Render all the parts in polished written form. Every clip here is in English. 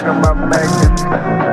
stacking my Mac.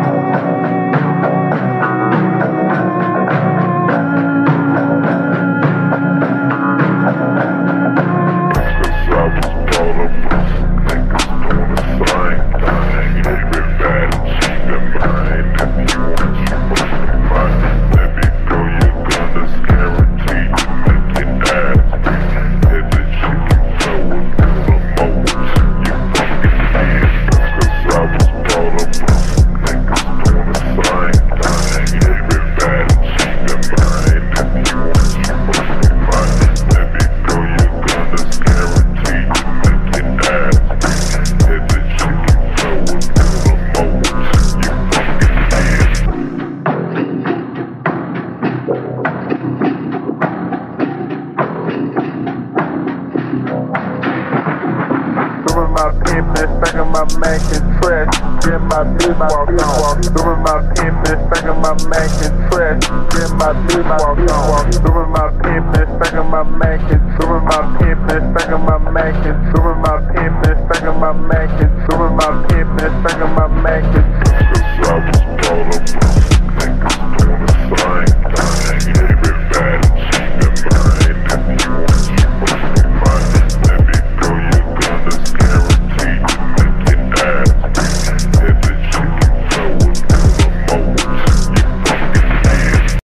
My pimpin', stacking my Mac and trash, get my bitch walk on. Doing my pimpin', stacking my Mac and trash, get my bitch walk on. Doing my pimpin', stacking my Mac and doing my pimpin', stacking my Mac and doing my pimpin', stacking my Mac and doing my pimpin', stacking my Mac and